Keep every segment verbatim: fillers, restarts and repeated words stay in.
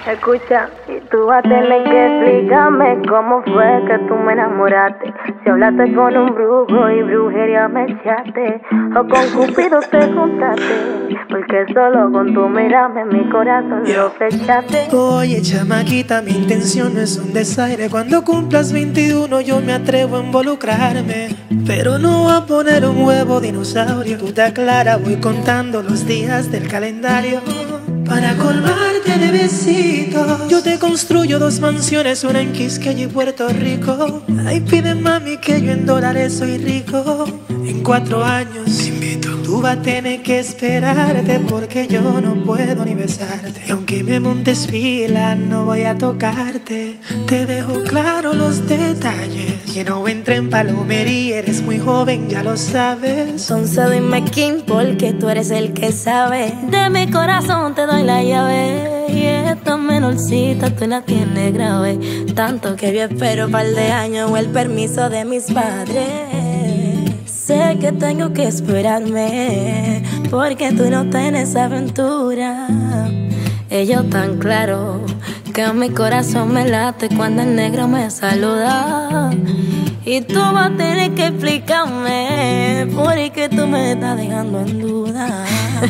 Escucha, y tú vas a tener que explicarme cómo fue que tú me enamoraste. Si hablaste con un brujo y brujería me echaste, o con Cupido te juntaste, porque solo con tu mirarme mi corazón lo flechaste. Oye, chamaquita, mi intención no es un desaire. Cuando cumplas veintiuno yo me atrevo a involucrarme, pero no voy a poner un huevo dinosaurio. Tú te aclaras, voy contando los días del calendario para colmarte de besitos. Yo te construyo dos mansiones, una en Quisqueya y Puerto Rico. Ay, pide mami que yo en dólares soy rico. En cuatro años te invito. Tú vas a tener que esperarte porque yo no puedo ni besarte. Y aunque me montes fila no voy a tocarte. Te dejo claro los detalles, que no entre en palomería. Eres muy joven, ya lo sabes. Entonces dime quién, porque tú eres el que sabe. De mi corazón te doy la llave, y esta menorcita tú la tienes grave. Tanto que yo espero un par de años o el permiso de mis padres. Sé que tengo que esperarme, porque tú no tienes aventura. Ellos tan claro que mi corazón me late cuando el negro me saluda. Y tú vas a tener que explicarme porque tú me estás dejando en duda.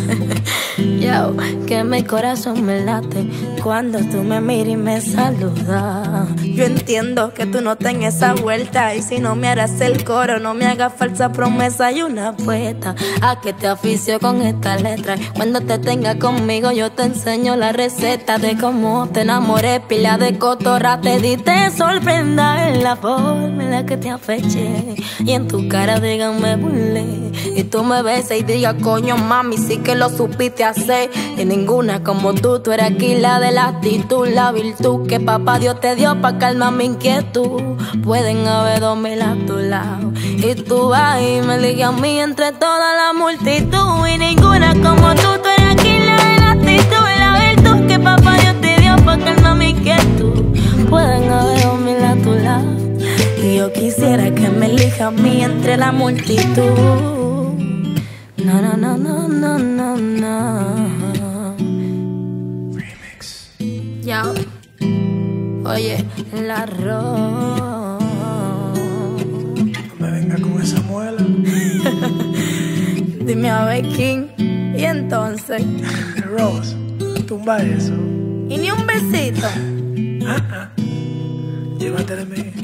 Yo, que mi corazón me late cuando tú me miras y me saludas. Yo entiendo que tú no tengas esa vuelta, y si no me harás el coro, no me hagas falsa promesa y una apuesta a que te oficio con esta letra. Cuando te tenga conmigo yo te enseño la receta de cómo te enamoré. Pila de cotorra te di, te sorprenda en la forma en la que te afeché, y en tu cara digan me burlé, y tú me besas y digas coño mami sí que lo supiste hacer. Y ninguna como tú, tú eres aquí la de la actitud, la virtud que papá Dios te dio pa' calmar mi inquietud. Pueden haber dos mil a tu lado, y tú vas y me ligas a mí entre toda la multitud. Y ninguna como tú, tú eres aquí la de la actitud, la virtud que papá Dios te dio pa' calmar mi inquietud. Pueden haber dos mil a tu lado, y yo quisiera que me elija a mí entre la multitud. No, no, no, no, no, no, no. Remix. Ya. Oye, el arroz. No me venga con esa muela. Dime a ver quién. Y entonces. Rose, tumba eso. Y ni un besito. Ah, ah. Llévate de mí.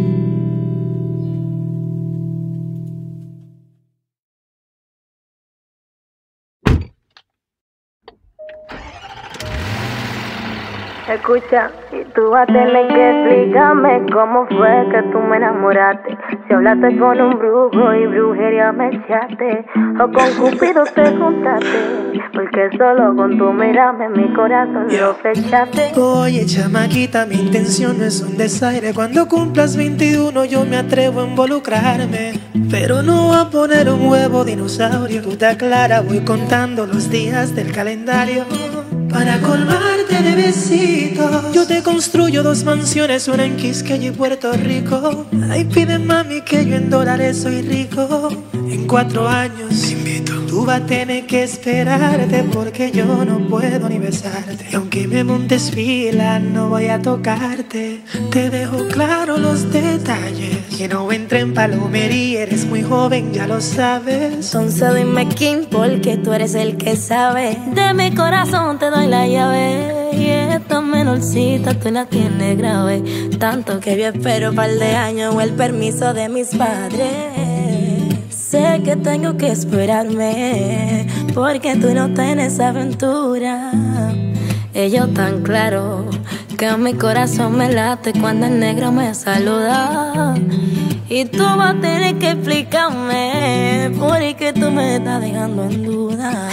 Escucha, y tú vas a tener que explicarme cómo fue que tú me enamoraste. Si hablaste con un brujo y brujería me echaste, o con Cupido te juntaste, porque solo con tu mirarme mi corazón lo flechaste. Oye, chamaquita, mi intención no es un desaire. Cuando cumplas veintiuno yo me atrevo a involucrarme, pero no voy a poner un huevo dinosaurio. Tú te aclaras, voy contando los días del calendario para colmarte de besitos. Yo te construyo dos mansiones, una en Quisqueya y Puerto Rico. Ay, pide mami que yo en dólares soy rico. En cuatro años te invito. Tú vas a tener que esperarte porque yo no puedo ni besarte. Y aunque me montes fila no voy a tocarte. Te dejo claro los detalles, que no entre en palomería. Eres muy joven, ya lo sabes. Entonces dime quién, porque tú eres el que sabe. De mi corazón te doy la llave, y esta menorcita tú la tienes grave. Tanto que yo espero un par de años o el permiso de mis padres. Sé que tengo que esperarme, porque tú no tienes aventura. Ellos tan claro que mi corazón me late cuando el negro me saluda. Y tú vas a tener que explicarme porque tú me estás dejando en duda.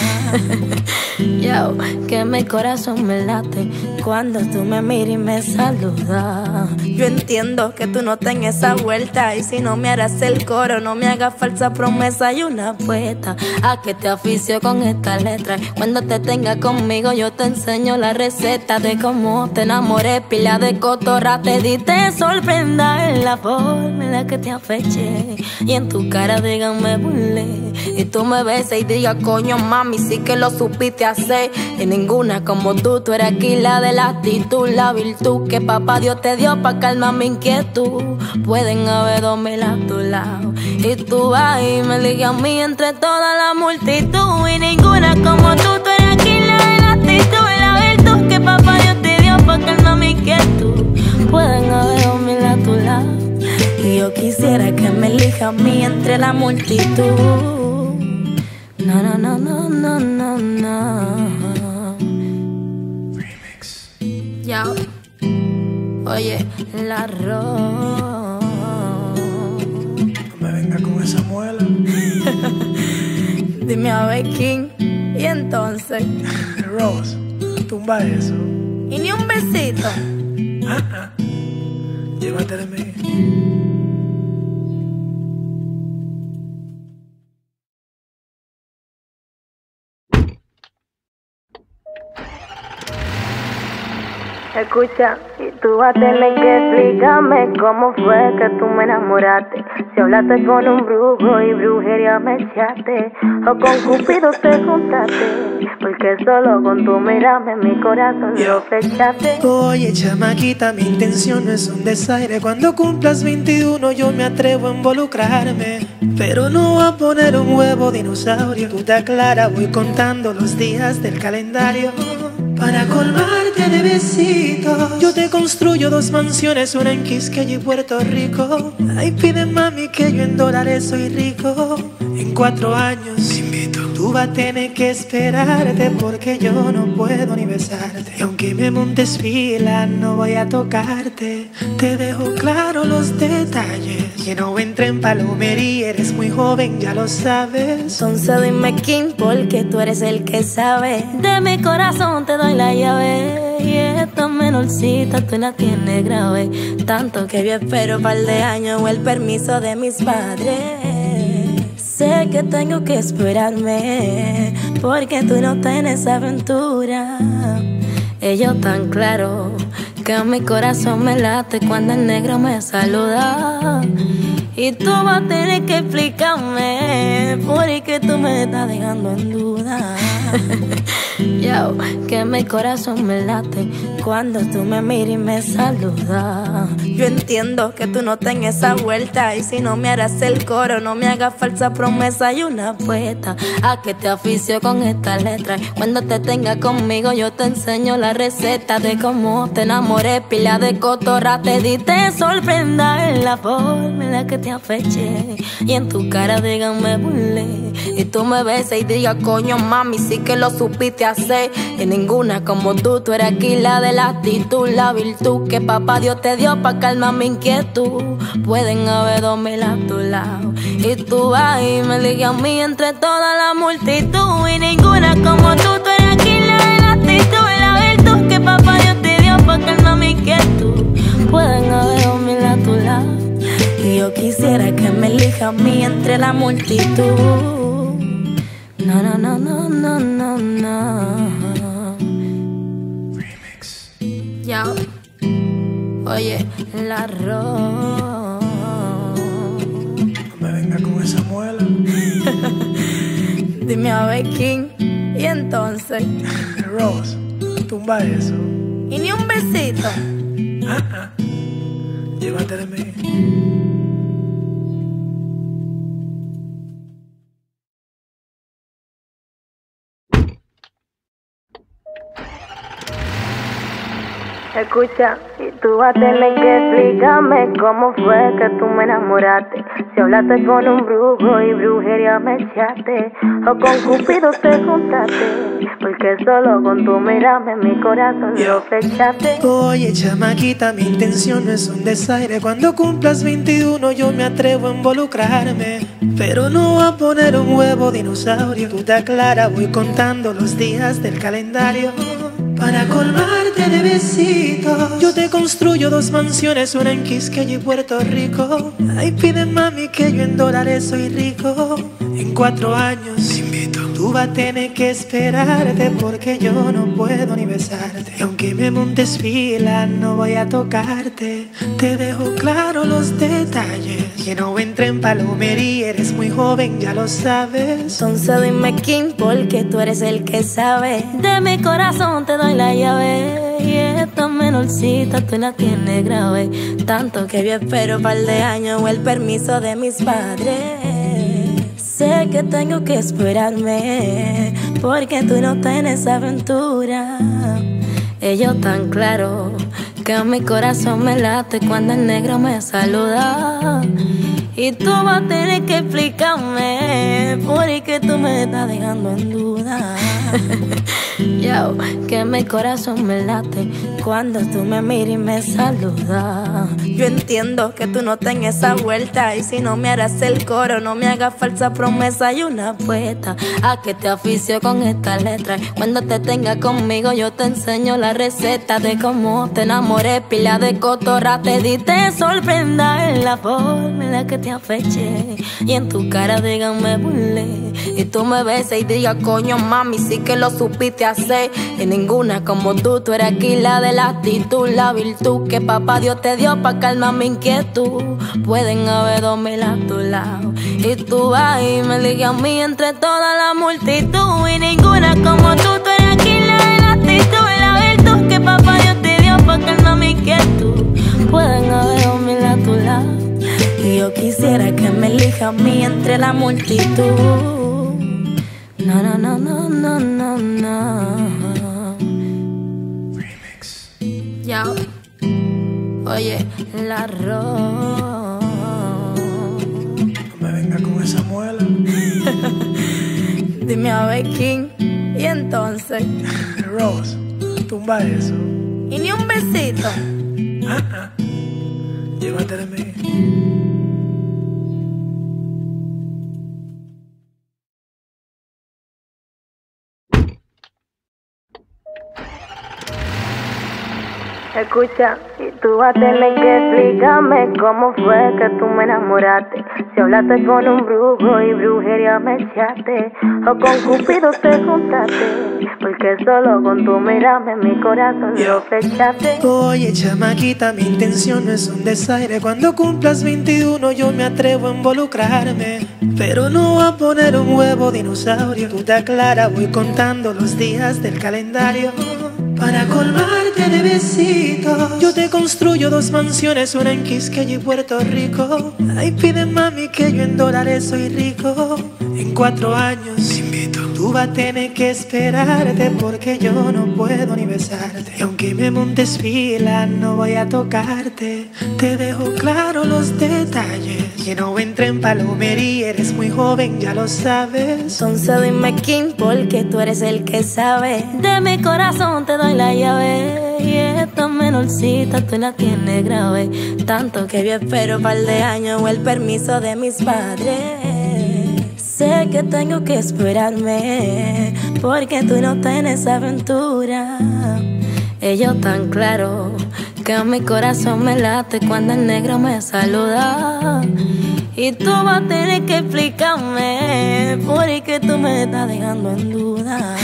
Yo, que mi corazón me late cuando tú me miras y me saludas. Yo entiendo que tú no tengas esa vuelta, y si no me harás el coro, no me hagas falsa promesa y una apuesta a que te oficio con esta letra. Cuando te tenga conmigo yo te enseño la receta de cómo te enamoré. Pila de cotorra te di, te sorprenda en la forma en la que te afeché, y en tu cara digan me burlé, y tú me besas y digas coño mami sí que lo supiste hacer. Y ninguna como tú. Tú eres aquí la de la actitud, la virtud que papá Dios te dio pa' calmar mi inquietud. Pueden haber dos mil a tu lado y tú vas y me ligas a mí entre toda la multitud. Y ninguna como tú, tú eres aquí la de la actitud, la virtud que papá Dios te dio pa' calmar mi inquietud. Pueden haber dos mil a tu lado y yo quisiera que me elija a mí entre la multitud. No, no, no, no, no, no, no. Remix. Ya. Oye, la arroz. No me venga con esa muela. Dime a ver quién. Y entonces. Rose, tumba eso. Y ni un besito. Ah, ah. Llévate de mí. Escucha, y tú vas a tener que explicarme cómo fue que tú me enamoraste. Si hablaste con un brujo y brujería me echaste, o con Cupido te juntaste, porque solo con tu mirarme mi corazón lo flechaste. Oye, chamaquita, mi intención no es un desaire. Cuando cumplas veintiuno yo me atrevo a involucrarme, pero no voy a poner un huevo dinosaurio. Tú te aclaras, voy contando los días del calendario para colmarte de besitos. Yo te construyo dos mansiones, una en Quisqueya y Puerto Rico. Ay, pide mami que yo en dólares soy rico. En cuatro años te invito. Tú vas a tener que esperarte porque yo no puedo ni besarte. Y aunque me montes fila no voy a tocarte. Te dejo claro los detalles, que no entre en palomería. Eres muy joven, ya lo sabes. Entonces dime quién, porque tú eres el que sabe. De mi corazón te doy la llave, y esta menorcita tú la tienes grave. Tanto que yo espero un par de años o el permiso de mis padres. Sé que tengo que esperarme, porque tú no tienes aventura. Ellos tan claro que mi corazón me late cuando el negro me saluda. Y tú vas a tener que explicarme porque tú me estás dejando en duda. Yo, que mi corazón me late cuando tú me miras y me saludas. Yo entiendo que tú no tengas esa vuelta, y si no me harás el coro, no me hagas falsa promesa y una apuesta a que te oficio con esta letra. Cuando te tenga conmigo yo te enseño la receta de cómo te enamoré. Pila de cotorra te di, te sorprenda en la forma en la que te afeché, y en tu cara digan me burlé, y tú me besas y digas coño mami sí que lo supiste hacer. Y ninguna como tú, tú eres aquí la de la actitud, la virtud que papá Dios te dio pa' calmar mi inquietud. Pueden haber dos mil a tu lado y tú vas y me ligas a mí entre toda la multitud. Y ninguna como tú, tú eres aquí la de la actitud, la virtud que papá Dios te dio pa' calmar mi inquietud. Pueden haber dos mil a tu lado y yo quisiera que me elija a mí entre la multitud. No, no, no, no, no, no, no. Remix. Ya. Oye, la arroz. No me venga con esa muela. Dime a ver quién. Y entonces. Rose, tumba eso. Y ni un besito. Ah, ah. Llévate de mí. Escucha, y tú vas a tener que explicarme cómo fue que tú me enamoraste. Si hablaste con un brujo y brujería me echaste, o con Cupido te juntaste, porque solo con tu mirarme mi corazón lo flechaste. Oye, chamaquita, mi intención no es un desaire. Cuando cumplas veintiuno yo me atrevo a involucrarme, pero no voy a poner un huevo dinosaurio. Tú te aclaras, voy contando los días del calendario para colmarte de besitos. Yo te construyo dos mansiones, una en Quisqueya y Puerto Rico. Ay, pide mami que yo en dólares soy rico. En cuatro años te invito. Tú Tú vas a tener que esperarte porque yo no puedo ni besarte. Y aunque me montes fila, no voy a tocarte. Te dejo claro los detalles, que no entre en palomería, eres muy joven, ya lo sabes. Entonces dime quién, porque tú eres el que sabe. De mi corazón te doy la llave, y esta menorcita tú la tienes grave. Tanto que yo espero par de años o el permiso de mis padres. Sé que tengo que esperarme, porque tú no tienes aventura. Ellos tan claro que a mi corazón me late cuando el negro me saluda. Y tú vas a tener que explicarme porque tú me estás dejando en duda. Yo, que mi corazón me late cuando tú me miras y me saludas. Yo entiendo que tú no tengas esa vuelta, y si no me harás el coro, no me hagas falsa promesa y una apuesta a que te oficio con esta letra. Cuando te tenga conmigo yo te enseño la receta de cómo te enamoré. Pila de cotorra te di, te sorprenda en la forma en la que te afeché, y en tu cara digan me burlé, y tú me beses y digas coño mami sí que lo supiste hacer. Y ninguna como tú, tú eres aquí la de la actitud, la virtud que papá Dios te dio pa' calmar mi inquietud. Pueden haber dos mil a tu lado, y tú vas y me ligas a mí entre toda la multitud. Y ninguna como tú, tú eres aquí la de la actitud, la virtud que papá Dios te dio pa' calmar mi inquietud. Pueden haber dos mil a tu lado, y yo quisiera que me elija a mí entre la multitud. No, no, no, no, no, no, no. Remix. Ya. Oye, la arroz. No me venga con esa muela. Dime a ver quién. Y entonces. Rose, tumba eso. Y ni un besito. Ah, ah. Llévate de mí. Escucha, y tú vas a tener que explicarme cómo fue que tú me enamoraste. Si hablaste con un brujo y brujería me echaste, o con Cupido te juntaste, porque solo con tu mirarme mi corazón lo flechaste. Oye chamaquita, mi intención no es un desaire. Cuando cumplas veintiuno yo me atrevo a involucrarme, pero no voy a poner un huevo dinosaurio. Tú te aclaras, voy contando los días del calendario para colmarte de besitos. Yo te construyo dos mansiones, una en Quisqueya y Puerto Rico. Ay, pide mami que yo en dólares soy rico. En cuatro años te invito. Tú vas a tener que esperarte porque yo no puedo ni besarte. Y aunque me montes fila, no voy a tocarte. Te dejo claro los detalles, que no entre en palomería, eres muy joven, ya lo sabes. Entonces dime quién, porque tú eres el que sabe. De mi corazón te doy la llave, y esta menorcita tú la tienes grave. Tanto que yo espero par de años o el permiso de mis padres. Sé que tengo que esperarme, porque tú no tienes aventura. Ellos tan claro que a mi corazón me late cuando el negro me saluda. Y tú vas a tener que explicarme porque tú me estás dejando en duda.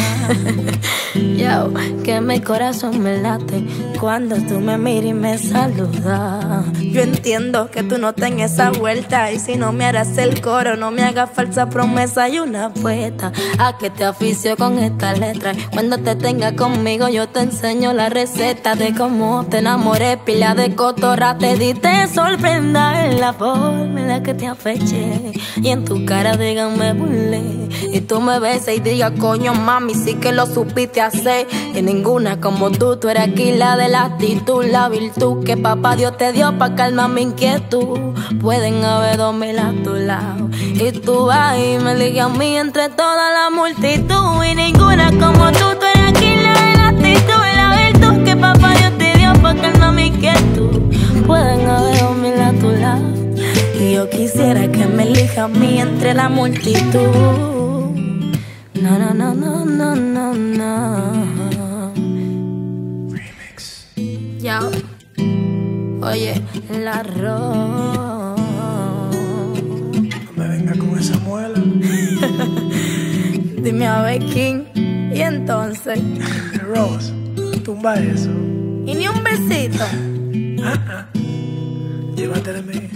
Yo, que mi corazón me late cuando tú me miras y me saludas. Yo entiendo que tú no tengas esa vuelta, y si no me harás el coro, no me hagas falsa promesa y una apuesta a que te oficio con esta letra. Cuando te tenga conmigo yo te enseño la receta de cómo te enamoré. Pila de cotorra te di, te sorprenda en la forma en la que te afeché, y en tu cara digan me burlé, y tú me beses y digas coño mami sí que lo supiste hacer. Y ninguna como tú, tú eres aquí la de la actitud, la virtud que papá Dios te dio pa' calmar mi inquietud. Pueden haber dos mil a tu lado, y tú vas y me ligas a mí entre toda la multitud. Y ninguna como tú, tú eres aquí la de la actitud, la virtud que papá Dios te dio pa' calmar mi inquietud. Pueden haber dos mil a tu lado, y yo quisiera que me elija a mí entre la multitud. No, no, no, no, no, no, no. Remix. Ya. Oye, la arroz. No me venga con esa muela. Dime a ver quién. Y entonces Rose, tumba eso. y ni un besito. Ah, ah. Llévate de mí.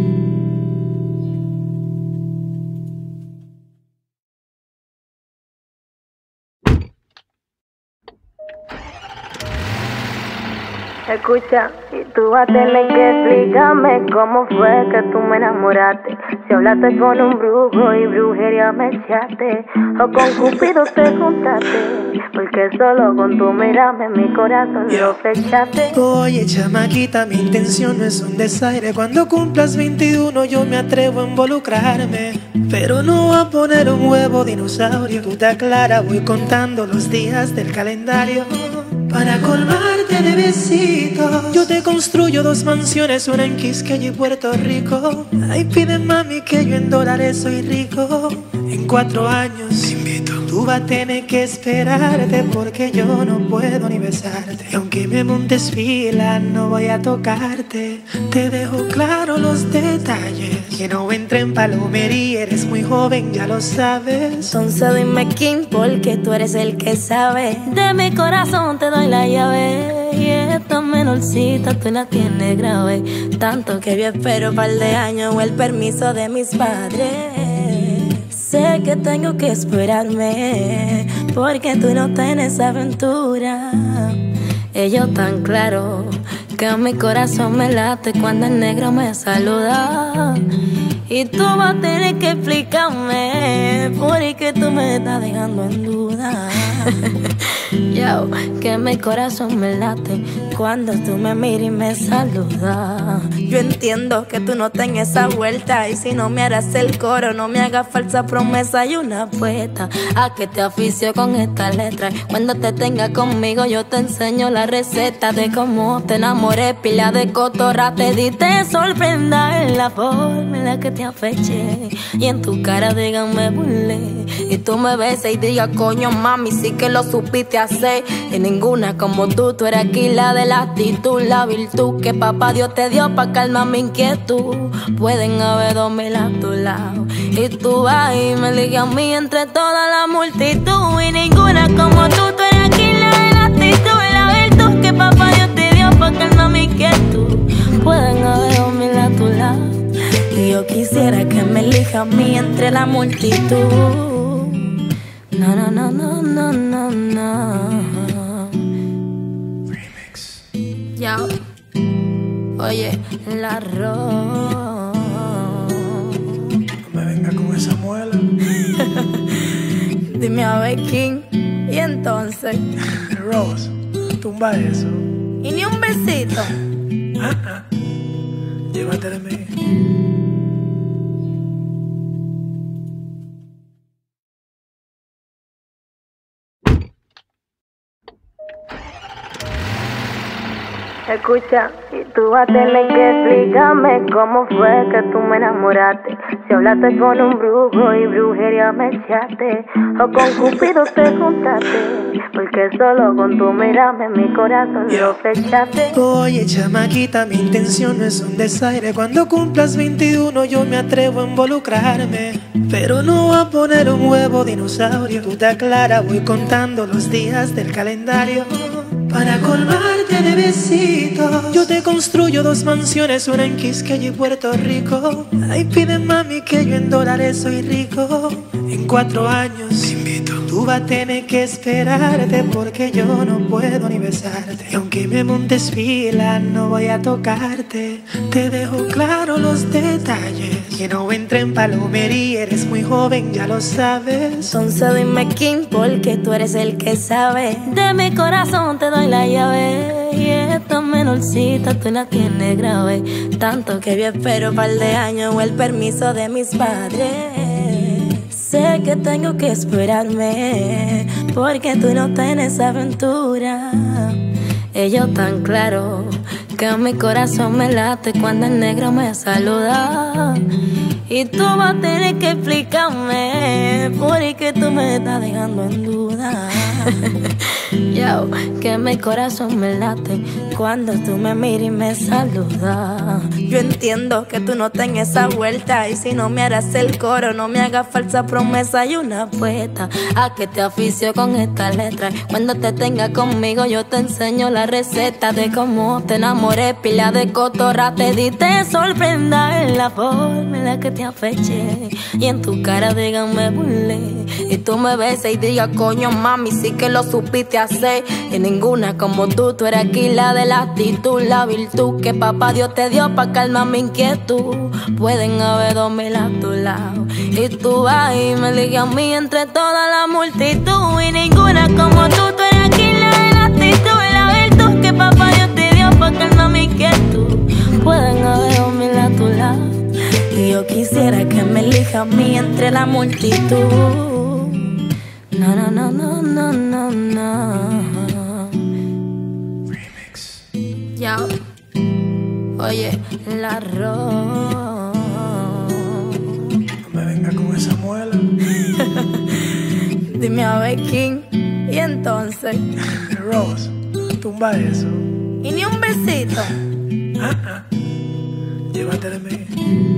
Escucha, y tú vas a tener que explicarme cómo fue que tú me enamoraste. Si hablaste con un brujo y brujería me echaste, o con Cupido te juntaste, porque solo con tu mirarme mi corazón lo flechaste. Oye, chamaquita, mi intención no es un desaire. Cuando cumplas veintiuno yo me atrevo a involucrarme, pero no voy a poner un huevo dinosaurio. Tú te aclaras, voy contando los días del calendario. Para colmarte de besitos, yo te construyo dos mansiones, una en Quisqueya y Puerto Rico. Ay, pide mami que yo en dólares soy rico. En cuatro años te invito. Tú vas a tener que esperarte porque yo no puedo ni besarte. Y aunque me montes fila, no voy a tocarte. Te dejo claro los detalles, que no entre en palomería, eres muy joven, ya lo sabes. Entonces dime quién, porque tú eres el que sabe. De mi corazón te doy la llave, y esta menorcita tú la tienes grave. Tanto que yo espero un par de años o el permiso de mis padres. Sé que tengo que esperarme, porque tú no tienes aventura. Ellos tan claro que a mi corazón me late cuando el negro me saluda. Y tú vas a tener que explicarme porque tú me estás dejando en duda. Yo, que mi corazón me late cuando tú me miras y me saludas. Yo entiendo que tú no tengas esa vuelta, y si no me harás el coro, no me hagas falsa promesa y una apuesta a que te oficio con esta letra. Cuando te tenga conmigo yo te enseño la receta de cómo te enamoré. Pila de cotorra te di, te sorprenda en la forma en la que te afeché, y en tu cara digan me burlé, y tú me beses y digas coño mami sí que lo supiste hacer. Y ninguna como tú, tú eres aquí la de la actitud, la virtud que papá Dios te dio pa' calmar mi inquietud. Pueden haber dos mil a tu lado, y tú vas y me ligas a mí entre toda la multitud. Y ninguna como tú, tú eres aquí la de la actitud, la virtud que papá Dios te dio pa' calmar mi inquietud. Pueden haber dos mil a tu lado, y yo quisiera que me elija a mí entre la multitud. No, no, no, no, no, no, no. Remix. Ya. Oye, la arroz. No me venga con esa muela. Dime a ver quién. Y entonces Rose, tumba eso. y ni un besito. Ah, ah. Llévate de mí. Escucha, y tú vas a tener que explicarme cómo fue que tú me enamoraste. Si hablaste con un brujo y brujería me echaste, o con Cupido te juntaste, porque solo con tu mirarme mi corazón lo flechaste. Oye, chamaquita, mi intención no es un desaire. Cuando cumplas veintiuno yo me atrevo a involucrarme, pero no voy a poner un huevo dinosaurio. Tú te aclaras, voy contando los días del calendario. Para colmarte de besitos, yo te construyo dos mansiones, una en Quisqueya y Puerto Rico. Ay, pide mami que yo en dólares soy rico. En cuatro años te invito. Tú vas a tener que esperarte porque yo no puedo ni besarte. Y aunque me montes fila, no voy a tocarte. Te dejo claro los detalles, que no entre en palomería, eres muy joven, ya lo sabes. Entonces dime quién, porque tú eres el que sabe. De mi corazón te doy la llave, y esta menorcita tú la tienes grave. Tanto que yo espero un par de años o el permiso de mis padres. Sé que tengo que esperarme, porque tú no tienes aventura. Ellos tan claro que a mi corazón me late cuando el negro me saluda. Y tú vas a tener que explicarme porque tú me estás dejando en duda. Yo, Yo, que mi corazón me late cuando tú me miras y me saludas. Yo entiendo que tú no tengas esa vuelta, y si no me harás el coro, no me hagas falsa promesa y una apuesta a que te oficio con esta letra. Cuando te tenga conmigo yo te enseño la receta de cómo te enamoré, pila de cotorra te di, te sorprenda en la forma en la que te afeché y en tu cara digan me burlé, y tú me beses y digas coño mami sí que lo supiste hacer. Y ninguna como tú, tú eres aquí la de la actitud, la virtud que papá Dios te dio pa' calmar mi inquietud. Pueden haber dos mil a tu lado y tú vas y me ligas a mí entre toda la multitud. Y ninguna como tú, tú eres aquí la de la actitud, la virtud que papá Dios te dio pa' calmar mi inquietud. Pueden haber dos mil a tu lado y yo quisiera que me elija a mí entre la multitud. No, no, no, no, no, no, no. Remix. Ya. Oye, el arroz. No me venga con esa muela. Dime a ver quién. Y entonces. Rose, tumba eso. Y ni un besito. Ah, ah. Llévate de mí.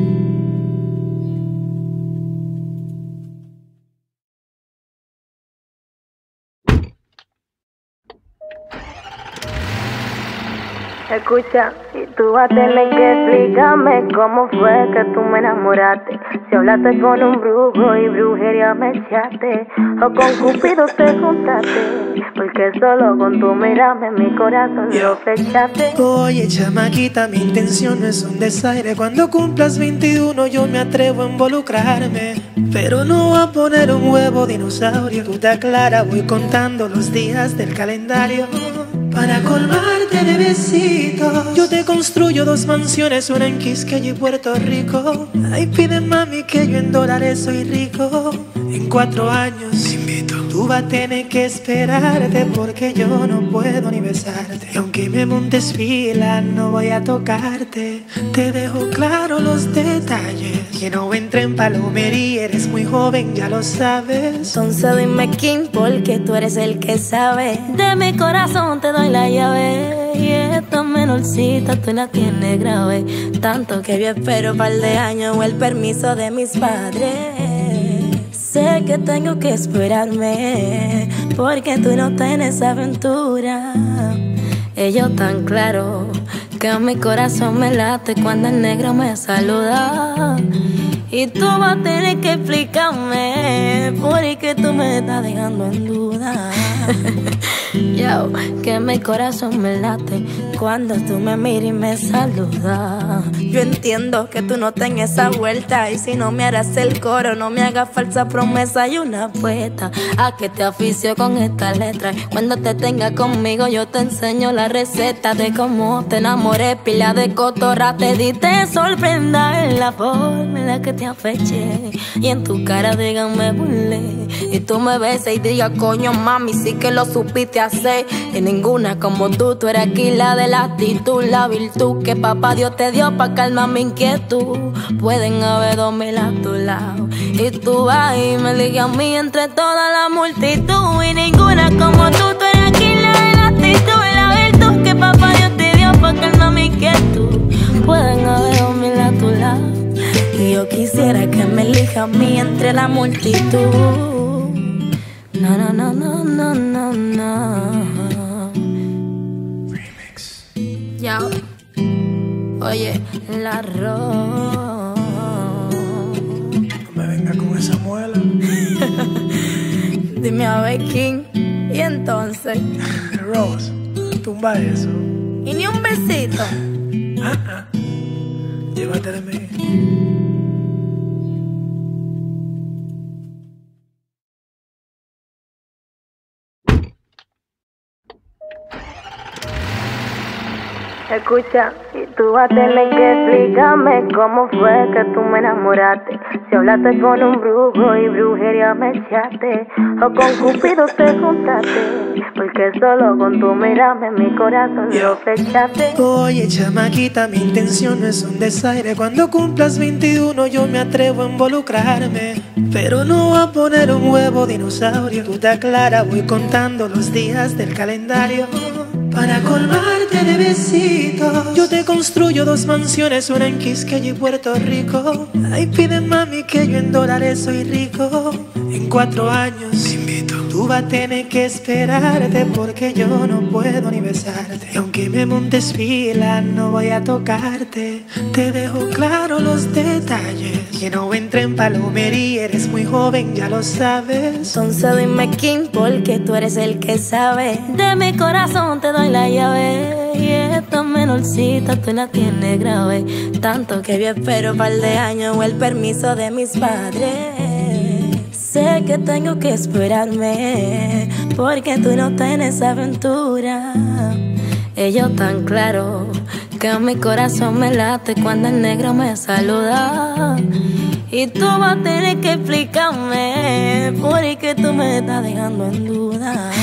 Escucha, y tú vas a tener que explicarme cómo fue que tú me enamoraste. Si hablaste con un brujo y brujería me echaste, o con Cupido te juntaste, porque solo con tu mirarme mi corazón lo flechaste. Oye chamaquita, mi intención no es un desaire. Cuando cumplas veintiuno yo me atrevo a involucrarme, pero no voy a poner un huevo dinosaurio. Tú te aclaras, voy contando los días del calendario para colmarte de besitos. Yo te construyo dos mansiones, una en Quisqueya y Puerto Rico. Ay, pide mami que yo en dólares soy rico. En cuatro años te invito. Tú vas a tener que esperarte porque yo no puedo ni besarte. Y aunque me montes fila no voy a tocarte. Te dejo claro los detalles, que no entre en palomería, eres muy joven, ya lo sabes. Entonces dime quién, porque tú eres el que sabe. De mi corazón te doy la llave, y esta menorcita tú la tienes grave. Tanto que yo espero un par de años o el permiso de mis padres. Sé que tengo que esperarme, porque tú no tienes aventura. Ellos tan claro que mi corazón me late cuando el negro me saluda. Y tú vas a tener que explicarme porque tú me estás dejando en duda. Yo, que mi corazón me late cuando tú me miras y me saludas. Yo entiendo que tú no tengas esa vuelta, y si no me harás el coro, no me hagas falsa promesa y una apuesta a que te oficio con esta letra. Cuando te tenga conmigo yo te enseño la receta de cómo te enamoré, pila de cotorra te di, te sorprenda en la forma en la que te afeché y en tu cara digan me burlé, y tú me beses y digas coño mami sí que lo supiste hacer. Y ninguna como tú, tú eres aquí la de la actitud, la virtud que papá Dios te dio pa' calmar mi inquietud. Pueden haber dos mil a tu lado y tú vas y me ligas a mí entre toda la multitud. Y ninguna como tú, tú eres aquí la de la actitud, la virtud que papá Dios te dio pa' calmar mi inquietud. Pueden haber dos mil a tu lado y yo quisiera que me elija a mí entre la multitud. No, no, no, no, no, no, no. Remix. Ya. Oye, el arroz. No me venga con esa muela. Dime a ver quién. Y entonces. Rose, tumba eso. Y ni un besito. Ah, ah. Llévate de mí. Escucha, y tú vas a tener que explicarme cómo fue que tú me enamoraste. Si hablaste con un brujo y brujería me echaste, o con Cupido te juntaste, porque solo con tu mirarme mi corazón lo flechaste. Oye chamaquita, mi intención no es un desaire. Cuando cumplas veintiuno yo me atrevo a involucrarme, pero no voy a poner un huevo dinosaurio. Tú te aclaras, voy contando los días del calendario para colmarte de besitos. Yo te construyo dos mansiones, una en Quisqueya y Puerto Rico. Ay, pide mami que yo en dólares soy rico. En cuatro años te invito. Tú vas a tener que esperarte porque yo no puedo ni besarte. Y aunque me montes fila, no voy a tocarte. Te dejo claro los detalles. Que no entre en palomería, eres muy joven, ya lo sabes. Entonces dime quién, porque tú eres el que sabe. De mi corazón te doy la llave. Y esta menorcita tú la tienes grave. Tanto que yo espero par de años o el permiso de mis padres. Sé que tengo que esperarme porque tú no tienes aventura. Ellos tan claro que mi corazón me late cuando el negro me saluda. Y tú vas a tener que explicarme porque tú me estás dejando en duda.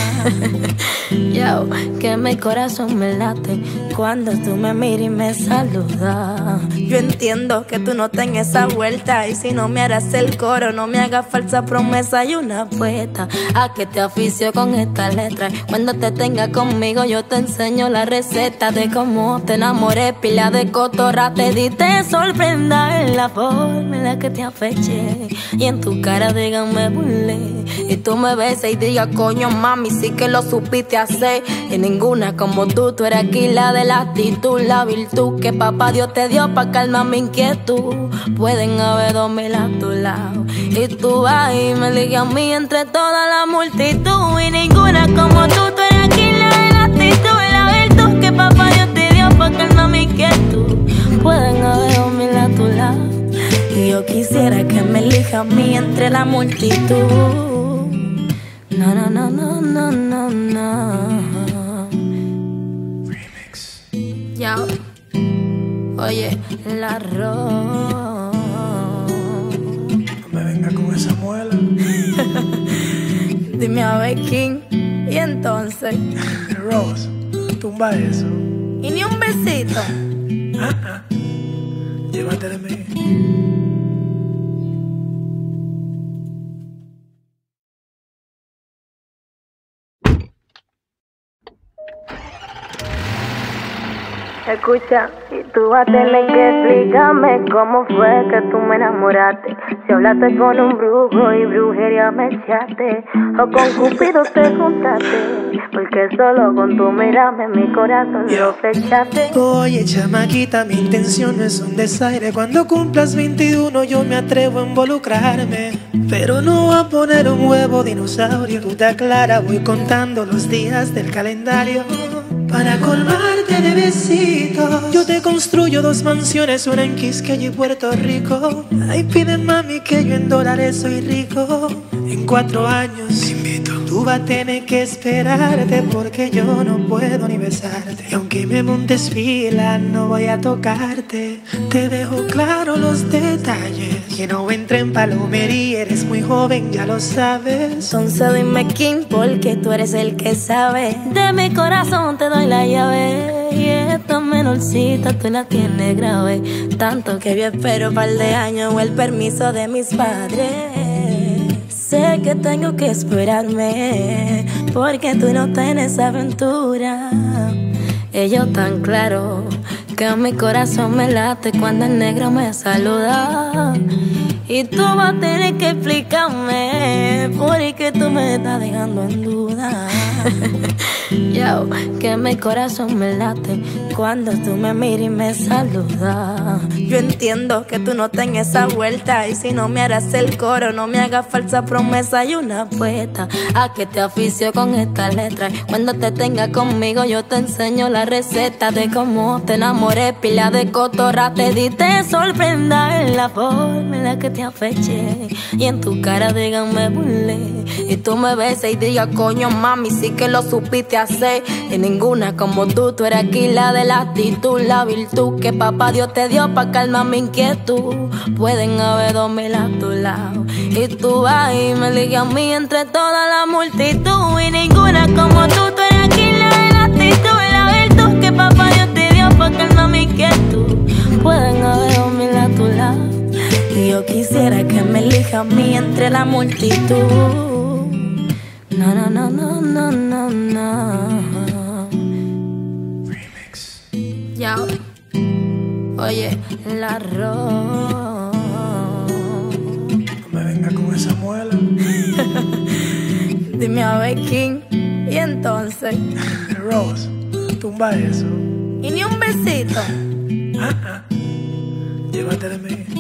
Yo, que mi corazón me late cuando tú me miras y me saludas. Yo entiendo que tú no tengas esa vuelta. Y si no me harás el coro, no me hagas falsa promesa y una apuesta a que te oficio con esta letra. Cuando te tenga conmigo yo te enseño la receta de cómo te enamoré. Pila de cotorra te di, te sorprenda en la forma en la que te afeché. Y en tu cara digan me burlé. Y tú me besas y digas coño mami, sí que lo supiste hacer. Y ninguna como tú, tú eres aquí la de la actitud, la virtud que papá Dios te dio pa' calmar mi inquietud. Pueden haber dos mil a tu lado y tú vas y me ligas a mí entre toda la multitud. Y ninguna como tú, tú eres aquí la de la actitud, la virtud que papá Dios te dio pa' calmar mi inquietud. Pueden haber dos mil a tu lado y yo quisiera que me elija a mí entre la multitud. No, no, no, no, no, no, no. Remix. Ya. Oye, el arroz. No me venga con esa muela. Dime a ver quién. Y entonces. Rose, tumba eso. Y ni un besito. Ah, ah. Llévate de mí. Escucha, y tú vas a tener que explicarme cómo fue que tú me enamoraste. Si hablaste con un brujo y brujería me echaste, o con Cupido te juntaste, porque solo con tu mirarme mi corazón lo flechaste. Oye chamaquita, mi intención no es un desaire. Cuando cumplas veintiuno yo me atrevo a involucrarme, pero no voy a poner un huevo dinosaurio. Tú te aclaras, voy contando los días del calendario para colmarte de besitos. Yo te construyo dos mansiones, una en Quisqueya y Puerto Rico. Ay, pide mami que yo en dólares soy rico. En cuatro años te invito. Tú vas a tener que esperarte porque yo no puedo ni besarte. Y aunque me montes fila, no voy a tocarte. Te dejo claro los detalles. Que no entre en palomería, eres muy joven, ya lo sabes. Entonces dime quién, porque tú eres el que sabe. De mi corazón te doy la llave. Y esta menorcita tú la tienes grave. Tanto que yo espero par de años o el permiso de mis padres. Sé que tengo que esperarme porque tú no tienes aventura. Ellos tan claro que mi corazón me late cuando el negro me saluda. Y tú vas a tener que explicarme porque tú me estás dejando en duda. Yo, que mi corazón me late cuando tú me miras y me saludas. Yo entiendo que tú no tengas esa vuelta. Y si no me harás el coro, no me hagas falsa promesa y una apuesta a que te oficio con esta letra. Cuando te tenga conmigo yo te enseño la receta de cómo te enamoré. Pila de cotorra te di, te sorprenda en la forma en la que te afeché. Y en tu cara digan me burlé. Y tú me besas y digas coño mami, sí que lo supiste hacer. Y ninguna como tú, tú eres aquí la de la actitud, la virtud que papá Dios te dio pa' calmar mi inquietud. Pueden haber dos mil a tu lado y tú vas y me ligas a mí entre toda la multitud. Y ninguna como tú, tú eres aquí la de la actitud, la virtud que papá Dios te dio pa' calmar mi inquietud. Pueden haber dos mil a tu lado y yo quisiera que que me elija a mí entre la multitud. No, no, no, no, no, no, no. Remix. Ya. Oye, el arroz. No me venga con esa muela. Dime a ver, King. Y entonces. Rose, tumba eso. Y ni un besito. Ah, ah. Llévate de mí.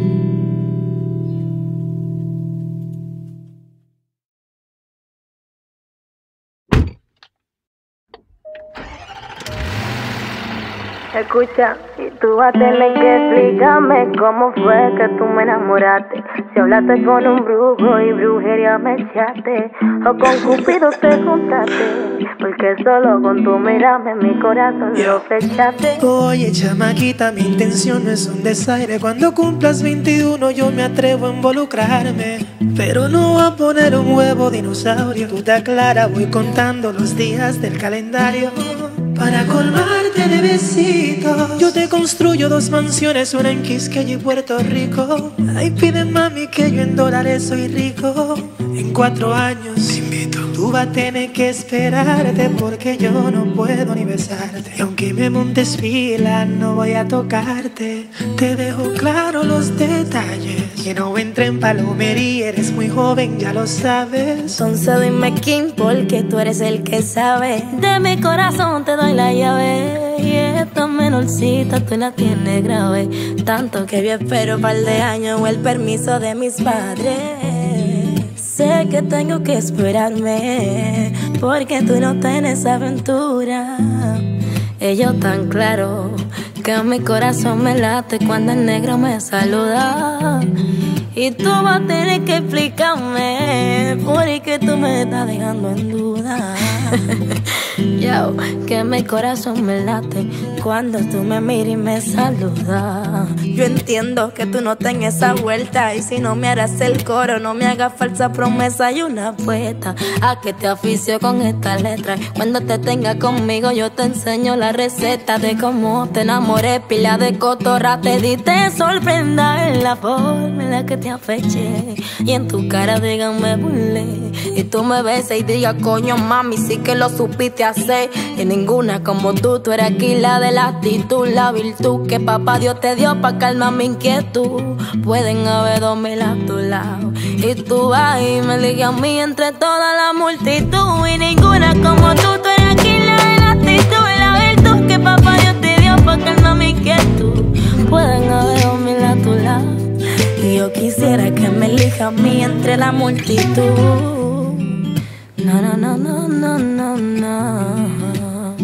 Escucha, y tú vas a tener que explicarme cómo fue que tú me enamoraste. Si hablaste con un brujo y brujería me echaste, o con Cupido te juntaste, porque solo con tu mirarme mi corazón lo flechaste. Oye, chamaquita, mi intención no es un desaire. Cuando cumplas veintiuno yo me atrevo a involucrarme, pero no voy a poner un huevo dinosaurio. Tú te aclaras, voy contando los días del calendario. Para colmarte de besitos, yo te construyo dos mansiones, una en Quisqueya y Puerto Rico. Ay, pide mami que yo en dólares soy rico. En cuatro años te invito. Tú vas a tener que esperarte porque yo no puedo ni besarte. Y aunque me montes fila, no voy a tocarte. Te dejo claro los detalles. Que no entre en palomería, eres muy joven, ya lo sabes. Entonces dime quién, porque tú eres el que sabe. De mi corazón te doy la llave. Y esta menorcita tú la tienes grave. Tanto que yo espero un par de años o el permiso de mis padres. Sé que tengo que esperarme, porque tú no tienes aventura. Ellos tan claro que mi corazón me late cuando el negro me saluda. Y tú vas a tener que explicarme porque tú me estás dejando en duda. Yo, que mi corazón me late cuando tú me miras y me saludas. Yo entiendo que tú no tengas esa vuelta, y si no me harás el coro, no me hagas falsa promesa y una apuesta a que te oficio con esta letra. Cuando te tenga conmigo yo te enseño la receta de cómo te enamoré. Pila de cotorra te di, te sorprenda en la forma en la que te afeché. Y en tu cara digan me burlé, y tú me besas y digas coño mami sí que lo supiste hacer. Y ninguna como tú, tú eres aquí la de la actitud, la virtud que papá Dios te dio pa' calmar mi inquietud. Pueden haber dos mil a tu lado, y tú vas y me ligas a mí entre toda la multitud. Y ninguna como tú, tú eres aquí la de la actitud, la virtud que papá Dios te dio pa' calmar mi inquietud. Pueden haber dos mil a tu lado, y yo quisiera que me elija a mí entre la multitud. No, no, no, no, no, no, no.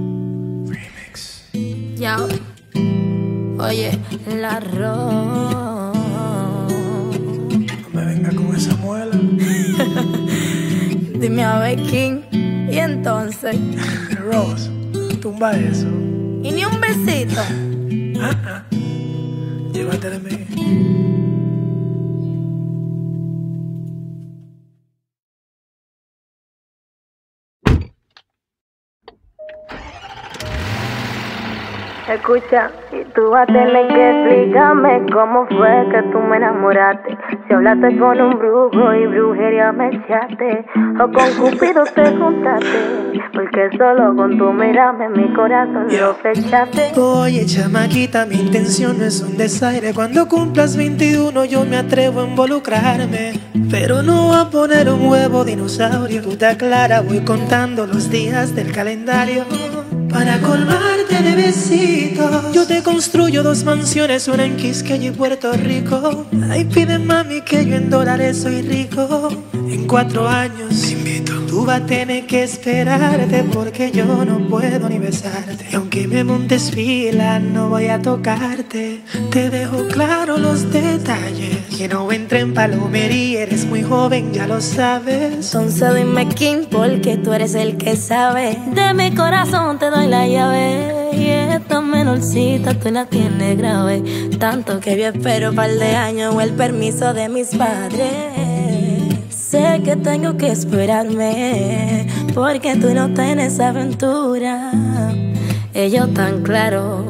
Remix. Ya. Oye, el arroz. No me venga con esa muela. Dime a ver, King. Y entonces. Rose, tumba eso. Y ni un besito. Ah, ah. Llévate de mí. Escucha, y tú vas a tener que explicarme cómo fue que tú me enamoraste. Si hablaste con un brujo y brujería me echaste, o con Cupido te juntaste, porque solo con tu mirarme mi corazón lo flechaste. Oye, chamaquita, mi intención no es un desaire. Cuando cumplas veintiuno yo me atrevo a involucrarme, pero no voy a poner un huevo dinosaurio. Tú te aclaras, voy contando los días del calendario. Para colmarte de besitos, yo te construyo dos mansiones, una en Quisqueya y Puerto Rico. Ay, pide mami que yo en dólares soy rico. En cuatro años te invito. Tú vas a tener que esperarte porque yo no puedo ni besarte. Y aunque me montes fila, no voy a tocarte. Te dejo claro los detalles. Que no entre en palomería, eres muy joven, ya lo sabes. Entonces dime quién, porque tú eres el que sabe. De mi corazón te doy la llave. Y esta menorcita tú la tienes grave. Tanto que yo espero un par de años o el permiso de mis padres. Sé que tengo que esperarme, porque tú no tienes aventura. Ellos tan claro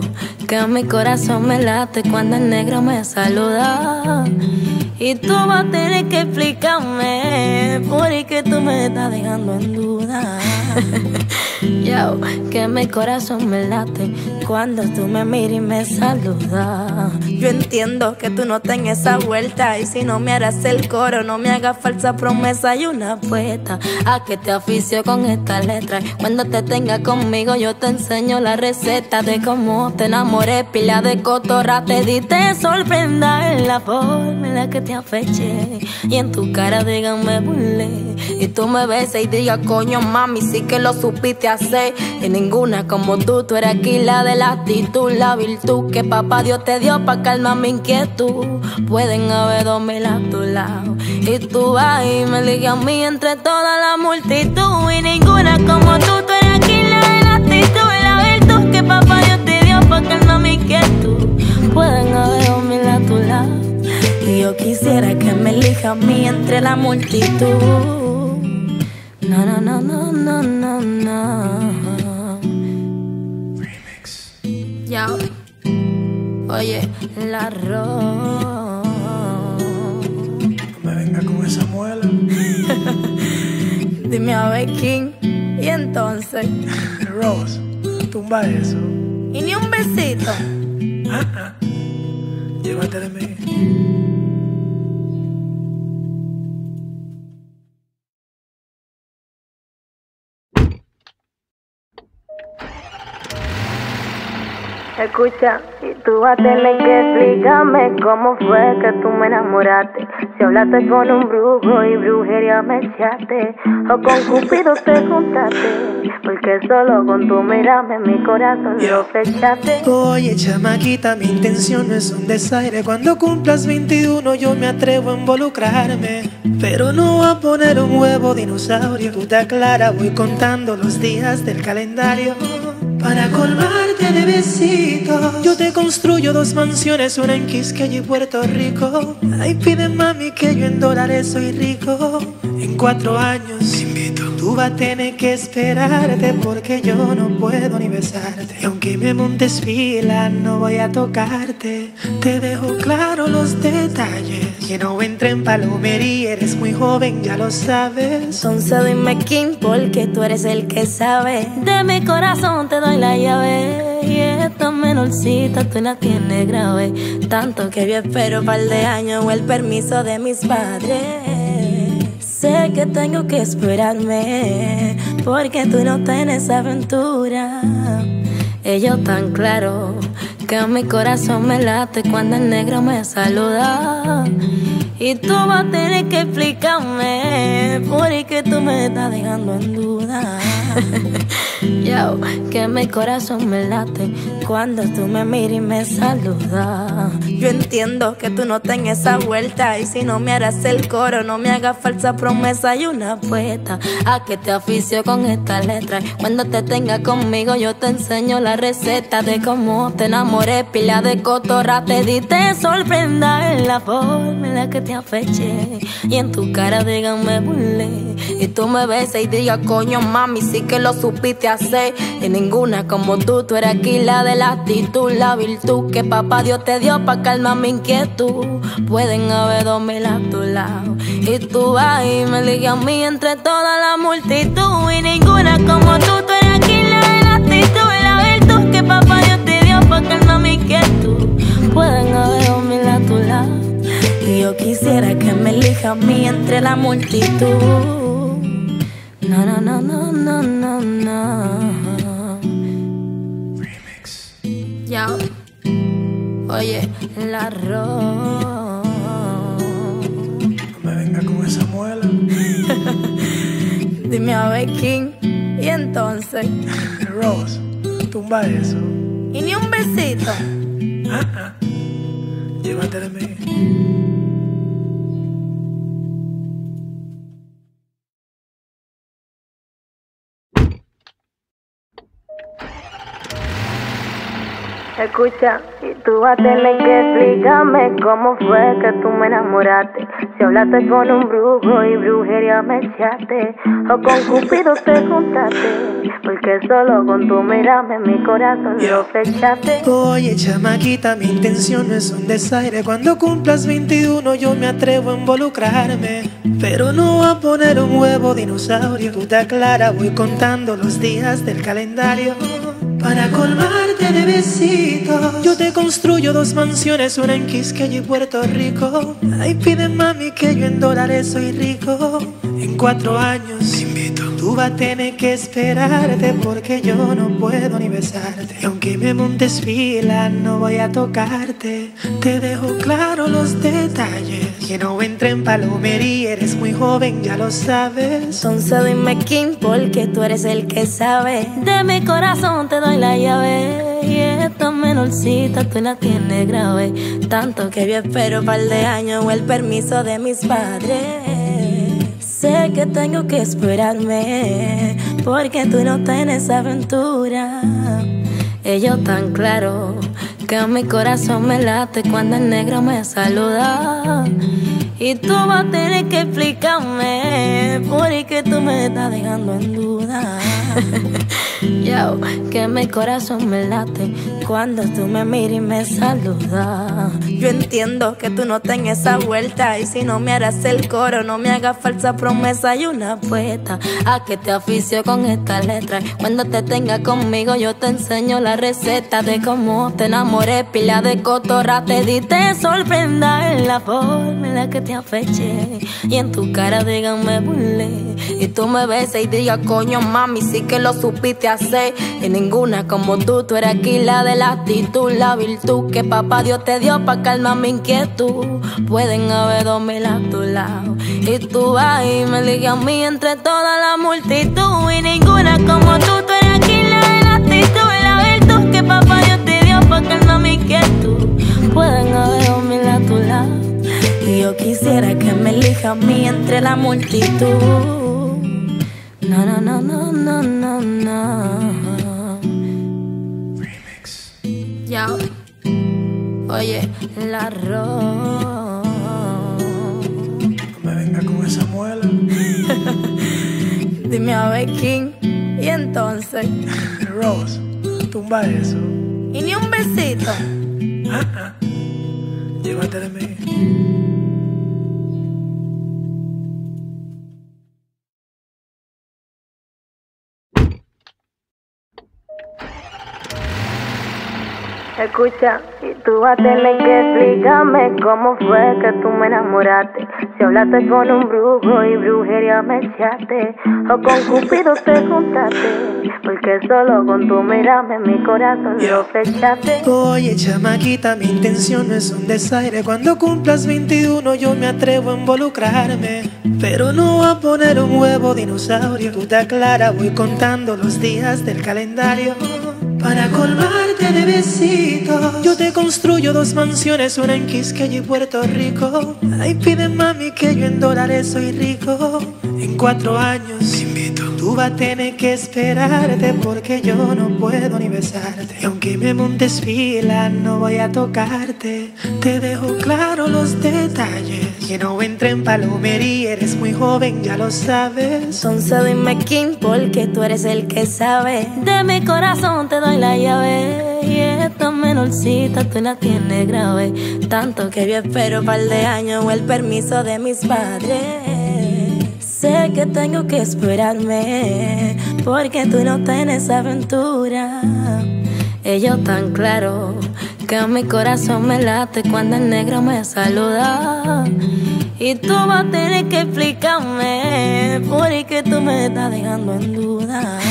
que mi corazón me late cuando el negro me saluda. Y tú vas a tener que explicarme por qué tú me estás dejando en duda. Yo, que mi corazón me late cuando tú me miras y me saludas. Yo entiendo que tú no tengas esa vuelta, y si no me harás el coro, no me hagas falsa promesa y una apuesta a que te oficio con esta letra. Cuando te tenga conmigo yo te enseño la receta de cómo te enamoré, pila de cotorra te di, te sorprenda en la forma en la que te afeché y en tu cara digan me burlé. Y tú me besas y digas coño mami sí que lo supiste hacer. Y ninguna como tú, tú eres aquí la de la actitud, la virtud que papá Dios te dio pa' calmar mi inquietud. Pueden haber dos mil a tu lado y tú vas y me ligas a mí entre toda la multitud. Y ninguna como tú, tú eres aquí la de la actitud, la virtud que papá Dios te dio pa' calmar mi inquietud. Pueden haber dos mil a tu lado y yo quisiera que me elija a mí entre la multitud. No, no, no, no, no, no, no. Remix. Ya. Oye, la arroz. No me venga con esa muela. Dime a ver quién. Y entonces. Rose, tumba eso. Y ni un besito. Ah, ah. Llévate de mí. Escucha, y tú vas a tener que explicarme cómo fue que tú me enamoraste. Si hablaste con un brujo y brujería me echaste, o con Cupido te juntaste, porque solo con tu mirarme mi corazón lo flechaste. Oye chamaquita, mi intención no es un desaire. Cuando cumplas veintiuno yo me atrevo a involucrarme, pero no voy a poner un huevo dinosaurio. Tú te aclaras, voy contando los días del calendario para colmarte de besitos. Yo te construyo dos mansiones, una en Quisqueya y Puerto Rico. Ay, pide mami que yo en dólares soy rico. En cuatro años te invito. Tú vas a tener que esperarte porque yo no puedo ni besarte. Y aunque me montes fila no voy a tocarte. Te dejo claro los detalles, que no entre en palomería. Eres muy joven, ya lo sabes. Entonces dime quién, porque tú eres el que sabe. De mi corazón te doy la llave, y esta menorcita tú la tienes grave. Tanto que yo espero un par de años o el permiso de mis padres. Sé que tengo que esperarme, porque tú no tienes aventura. Ellos tan claro que mi corazón me late cuando el negro me saluda. Y tú vas a tener que explicarme por qué tú me estás dejando en duda. Yo, que mi corazón me late cuando tú me miras y me saludas. Yo entiendo que tú no tengas esa vuelta, y si no me harás el coro, no me hagas falsa promesa y una apuesta a que te oficio con esta letra. Cuando te tenga conmigo yo te enseño la receta de cómo te enamoré, pila de cotorra te di, te sorprenda en la forma en la que te afeché y en tu cara digan me burlé. Y tú me besas y digas coño mami sí que lo supiste hacer. Y ninguna como tú, tú eres aquí la de la actitud, la virtud que papá Dios te dio pa' calmar mi inquietud. Pueden haber dos mil a tu lado y tú vas y me ligas a mí entre toda la multitud. Y ninguna como tú, tú eres aquí la de la actitud, la virtud que papá Dios te dio pa' calmar mi inquietud. Pueden haber dos mil a tu lado y yo quisiera que me elija a mí entre la multitud. No, no, no, no, no, no, no. Remix. Ya. Oye, el arroz. No me venga con esa muela. Dime a ver quién. Y entonces. Rose, tumba eso. Y ni un besito. Ah, ah. Llévate de mí. Escucha, y tú vas a tener que explicarme cómo fue que tú me enamoraste. Si hablaste con un brujo y brujería me echaste, o con Cupido te juntaste, porque solo con tu mirarme mi corazón lo flechaste. Oye, chamaquita, mi intención no es un desaire. Cuando cumplas veintiuno yo me atrevo a involucrarme, pero no voy a poner un huevo dinosaurio. Tú te aclaras, voy contando los días del calendario. Para colmarte de besitos, yo te construyo dos mansiones, una en Quisqueya y Puerto Rico. Ay, pide mami que yo en dólares soy rico. En cuatro años te invito. Tú vas a tener que esperarte porque yo no puedo ni besarte. Y aunque me montes fila, no voy a tocarte. Te dejo claro los detalles. Que no entre en palomería, eres muy joven, ya lo sabes. Entonces dime quién, porque tú eres el que sabe. De mi corazón te doy la llave. Y esta menorcita tú la tienes grave. Tanto que yo espero un par de años o el permiso de mis padres. Sé que tengo que esperarme, porque tú no tienes aventura. Ellos tan claro que mi corazón me late cuando el negro me saluda. Y tú vas a tener que explicarme porque tú me estás dejando en duda. Yo, que mi corazón me late cuando tú me miras y me saludas. Yo entiendo que tú no tengas esa vuelta, y si no me harás el coro, no me hagas falsa promesa y una apuesta a que te oficio con esta letra. Cuando te tenga conmigo yo te enseño la receta de cómo te enamoré. Pila de cotorra te di, te sorprenda en la forma en la que te afeché. Y en tu cara digan me burlé, y tú me besas y digas coño mami sí que lo supiste hacer. Y ninguna como tú, tú eres aquí la de la actitud, la virtud que papá Dios te dio pa' calmar mi inquietud. Pueden haber dos mil a tu lado, y tú vas y me ligas a mí entre toda la multitud. Y ninguna como tú, tú eres aquí la de la actitud, la virtud que papá Dios te dio pa' calmar mi inquietud. Pueden haber dos mil a tu lado, y yo quisiera que me elija a mí entre la multitud. No, no, no, no, no, no, no. Remix. Ya. Oye, la arroz. No me venga con esa muela. Dime a ver quién. Y entonces. Rose, tumba eso. Y ni un besito. Ah, ah. Llévate de mí. Escucha, y tú vas a tener que explicarme cómo fue que tú me enamoraste. Si hablaste con un brujo y brujería me echaste, o con Cupido te juntaste, porque solo con tu mirarme mi corazón lo flechaste. Oye, chamaquita, mi intención no es un desaire. Cuando cumplas veintiuno yo me atrevo a involucrarme, pero no voy a poner un huevo dinosaurio. Tú te aclaras, voy contando los días del calendario. Para colmarte de besitos, yo te construyo dos mansiones, una en Quisqueya y Puerto Rico. Ay, pide mami que yo en dólares soy rico. En cuatro años te invito. Tú vas a tener que esperarte porque yo no puedo ni besarte. Y aunque me montes fila, no voy a tocarte. Te dejo claro los detalles. Que no entre en palomería, eres muy joven, ya lo sabes. Entonces dime quién, porque tú eres el que sabe. De mi corazón te doy la llave. Y esta menorcita tú la tienes grave. Tanto que yo espero un par de años o el permiso de mis padres. Sé que tengo que esperarme, porque tú no tienes aventura. Ellos tan claro que mi corazón me late cuando el negro me saluda. Y tú vas a tener que explicarme porque tú me estás dejando en duda.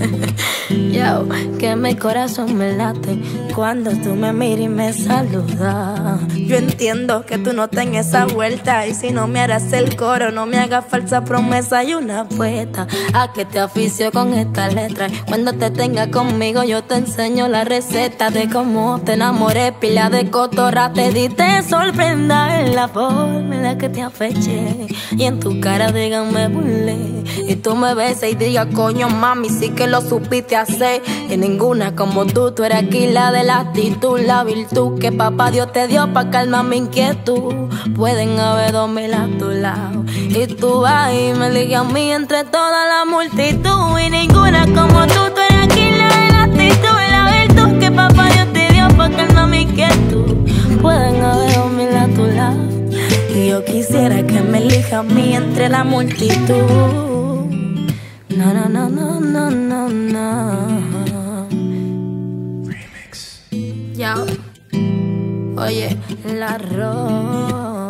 Yo, que mi corazón me late cuando tú me miras y me saludas. Yo entiendo que tú no tengas esa vuelta, y si no me harás el coro, no me hagas falsa promesa y una apuesta a que te oficio con esta letra. Cuando te tenga conmigo yo te enseño la receta de cómo te enamoré. Pila de cotorra te di, te sorprenda en la forma en la que te afeché. Y en tu cara digan me burlé, y tú me besas y digas coño mami sí que lo supiste hacer. grave. Y ninguna como tú, tú eres aquí la de la actitud, la virtud que papá Dios te dio pa' calmar mi inquietud. Pueden haber dos mil a tu lado y tú vas y me ligas a mí entre toda la multitud. Y ninguna como tú, tú eres aquí la de la actitud, la virtud que papá Dios te dio pa' calmar mi inquietud. Pueden haber dos mil a tu lado y yo quisiera que me elija a mí entre la multitud. No, no, no, no, no, no, no. Remix. Ya. Oye, la arroz.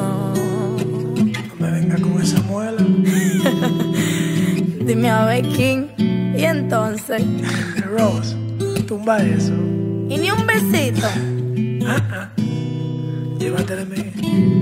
No me venga con esa muela. Dime a ver quién. Y entonces. Rose, tumba eso. Y ni un besito. Ah, ah. Llévate de mí.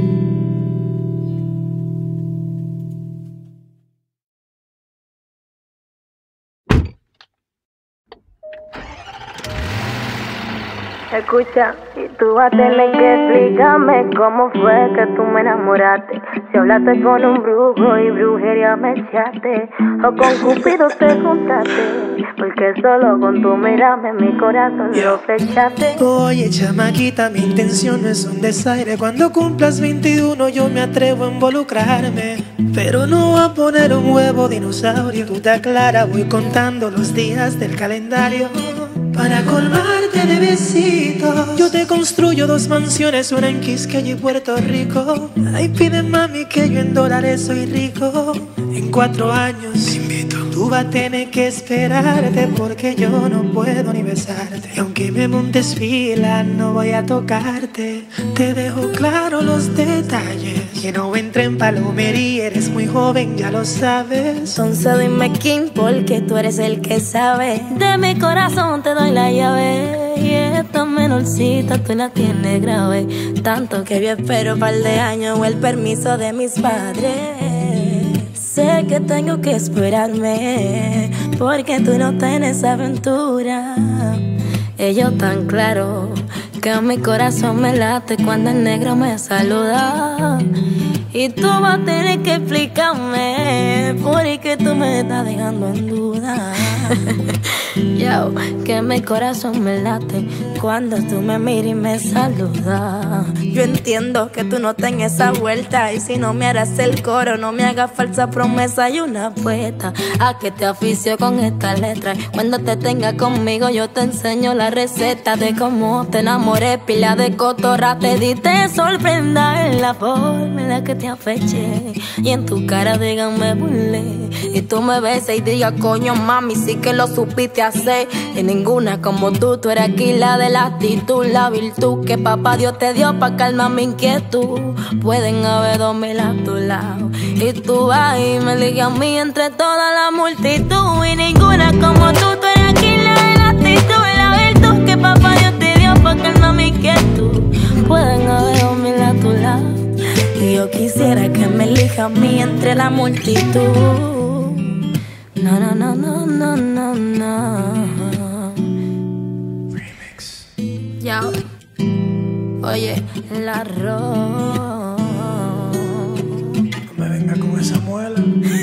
Escucha, y tú vas a tener que explicarme cómo fue que tú me enamoraste. Si hablaste con un brujo y brujería me echaste, o con Cupido te juntaste, porque solo con tu mirarme mi corazón lo flechaste. Oye, chamaquita, mi intención no es un desaire. Cuando cumplas veintiuno yo me atrevo a involucrarme, pero no voy a poner un huevo dinosaurio. Tú te aclaras, voy contando los días del calendario. Para colmarte de besitos, yo te construyo dos mansiones, una en Quisqueya y Puerto Rico. Ay, pide mami que yo en dólares soy rico. En cuatro años te invito. Tú vas a tener que esperarte porque yo no puedo ni besarte. Y aunque me montes fila, no voy a tocarte. Te dejo claro los detalles, que no entre en palomería, eres muy joven, ya lo sabes. Entonces dime quién, porque tú eres el que sabe. De mi corazón te doy la llave, y esta menorcita tú la tienes grave. Tanto que yo espero un par de años o el permiso de mis padres. Sé que tengo que esperarme, porque tú no tienes aventura. Ellos tan claro que mi corazón me late cuando el negro me saluda. Y tú vas a tener que explicarme porque tú me estás dejando en duda. Yo, que mi corazón me late cuando tú me miras y me saludas. Yo entiendo que tú no tengas esa vuelta, y si no me harás el coro, no me hagas falsa promesa y una apuesta a que te oficio con esta letra. Cuando te tenga conmigo yo te enseño la receta de cómo te enamoré. Pila de cotorra te di, te sorprenda en la forma en la que te afeché, y en tu cara digan me burlé, y tú me beses y digas coño mami sí que lo supiste hacer. Y ninguna como tú, tú eres aquí la de la actitud, la virtud que papá Dios te dio pa' calmar mi inquietud. Pueden haber dos mil a tu lado y tú vas y me ligas a mí entre toda la multitud. Y ninguna como tú, tú eres aquí la de la actitud, la virtud que papá Dios te dio pa' calmar mi inquietud. Pueden haber dos mil a tu lado y yo quisiera que me elija a mí entre la multitud. No, no, no, no, no, no, no. Remix. Ya. Oye, el arroz. No me venga con esa muela.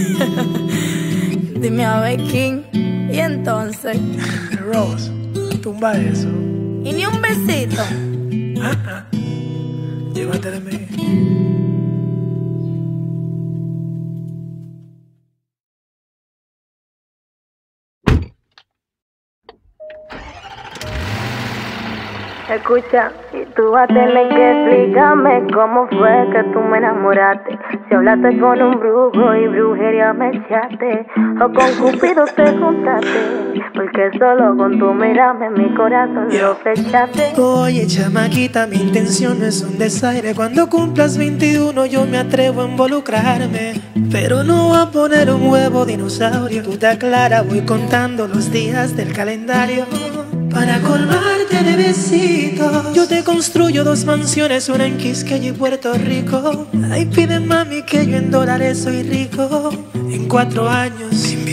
Dime a ver quién. Y entonces. Rose, tumba eso. Y ni un besito. Ah, ah. Llévate de mí. Escucha, y tú vas a tener que explicarme cómo fue que tú me enamoraste. Si hablaste con un brujo y brujería me echaste, o con Cupido te juntaste, porque solo con tu mirarme mi corazón lo flechaste. Oye, chamaquita, mi intención no es un desaire. Cuando cumplas veintiuno yo me atrevo a involucrarme, pero no voy a poner un huevo dinosaurio. Tú te aclaras, voy contando los días del calendario. Para colmarte de besitos, yo te construyo dos mansiones, una en Quisqueya y Puerto Rico. Ay, pide mami que yo en dólares soy rico. En cuatro años te invito. Tú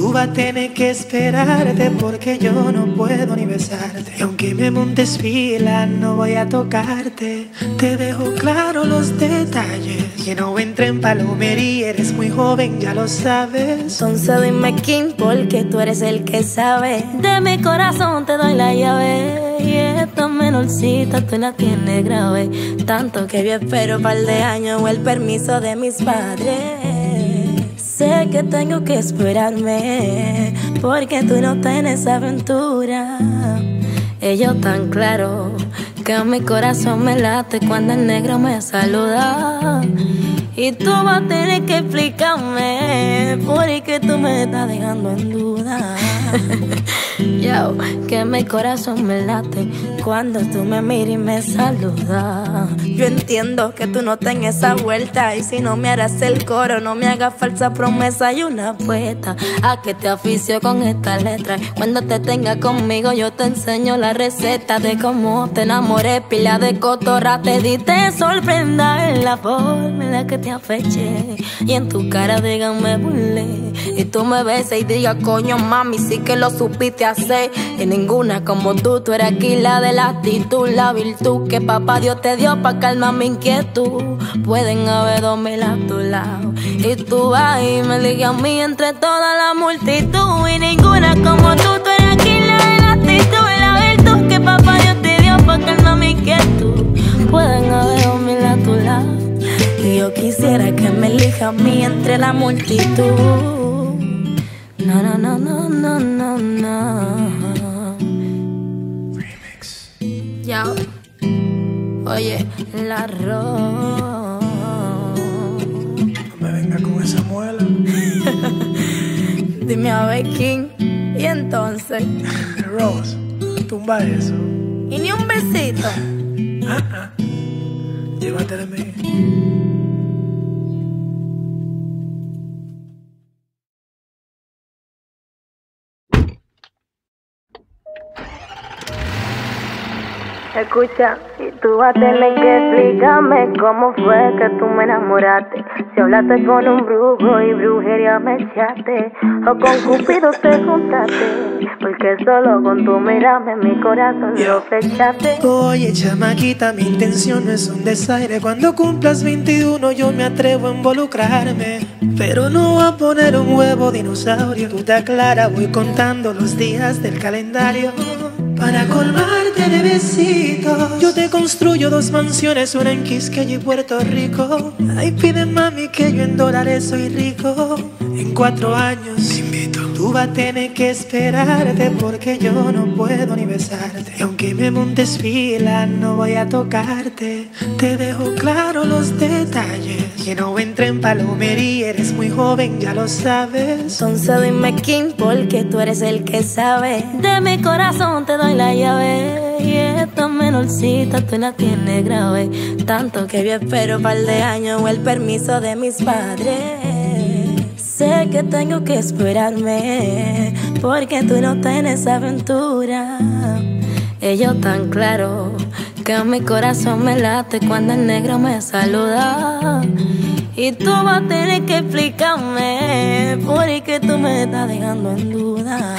Tú vas a tener que esperarte porque yo no puedo ni besarte. Y aunque me montes fila, no voy a tocarte. Te dejo claro los detalles. Que no entre en palomería, eres muy joven, ya lo sabes. Entonces dime quién, porque tú eres el que sabe. De mi corazón te doy la llave. Y esta menorcita tú la tienes grave. Tanto que yo espero par de años o el permiso de mis padres. Sé que tengo que esperarme porque tú no tienes aventura. Ellos tan claro que a mi corazón me late cuando el negro me saluda. Y tú vas a tener que explicarme porque tú me estás dejando en duda. Yo, que mi corazón me late cuando tú me miras y me saludas. Yo entiendo que tú no tengas esa vuelta. Y si no me harás el coro, no me hagas falsa promesa y una apuesta a que te oficio con esta letra. Cuando te tenga conmigo yo te enseño la receta de cómo te enamoré. Pila de cotorra te di, te sorprenda en la forma en la que te afeché. Y en tu cara digan me burlé. Y tú me besas y digas coño mami sí que lo supiste hacer. Y ninguna como tú, tú eres aquí la de la actitud, la virtud que papá Dios te dio pa' calmar mi inquietud. Pueden haber dos mil a tu lado y tú vas y me ligas a mí entre toda la multitud. Y ninguna como tú, tú eres aquí la de la actitud, la virtud que papá Dios te dio pa' calmar mi inquietud. Pueden haber dos mil a tu lado y yo quisiera que me elija a mí entre la multitud. No, no, no, no, no, no, no. Remix. Ya. Oye, la arroz. No me venga con esa muela. Dime a ver quién. Y entonces. Rose, tumba eso. Y ni un besito. Ah, ah. Llévate de mí. Escucha, y tú vas a tener que explicarme cómo fue que tú me enamoraste. Si hablaste con un brujo y brujería me echaste, o con Cupido te juntaste, porque solo con tu mirarme mi corazón lo flechaste. Oye chamaquita, mi intención no es un desaire. Cuando cumplas veintiuno yo me atrevo a involucrarme, pero no voy a poner un huevo dinosaurio. Tú te aclaras, voy contando los días del calendario. Para colmarte de besitos, yo te construyo dos mansiones, una en Quisqueya y Puerto Rico. Ay, pide mami que yo en dólares soy rico. En cuatro años te invito. Tú vas a tener que esperarte porque yo no puedo ni besarte. Y aunque me montes fila, no voy a tocarte. Te dejo claro los detalles. Que no entre en palomería, eres muy joven, ya lo sabes. Entonces dime quién, porque tú eres el que sabe. De mi corazón te doy la llave. Y esta menorcita tú la tienes grave. Tanto que yo espero par de años o el permiso de mis padres. Sé que tengo que esperarme porque tú no tienes aventura. Ellos tan claro que a mi corazón me late cuando el negro me saluda. Y tú vas a tener que explicarme porque tú me estás dejando en duda.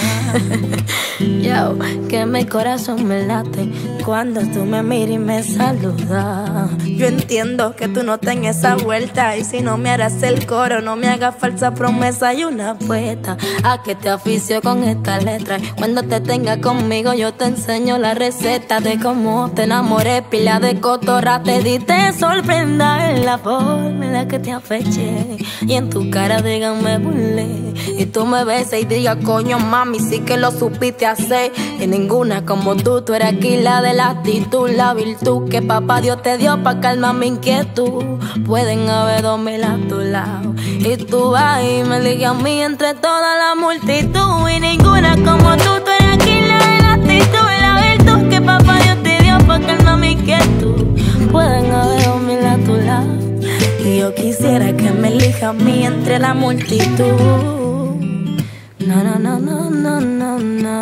Yo, que mi corazón me late cuando tú me miras y me saludas. Yo entiendo que tú no tengas esa vuelta. Y si no me harás el coro, no me hagas falsa promesa y una apuesta a que te oficio con esta letra. Cuando te tenga conmigo yo te enseño la receta de cómo te enamoré. Pila de cotorra te di, te sorprenda en la forma en la que te afeché. Y en tu cara digan me burlé. Y tú me besas y digas coño mami sí que lo supiste hacer. Y ninguna como tú, tú eres aquí la de la actitud, la virtud que papá Dios te dio pa' calmar mi inquietud. Pueden haber dos mil a tu lado y tú vas y me ligas a mí entre toda la multitud. Y ninguna como tú, tú eres aquí la de la actitud, la virtud que papá Dios te dio pa' calmar mi inquietud. Pueden haber dos mil a tu lado y yo quisiera que me elija a mí entre la multitud. No, no, no, no, no, no,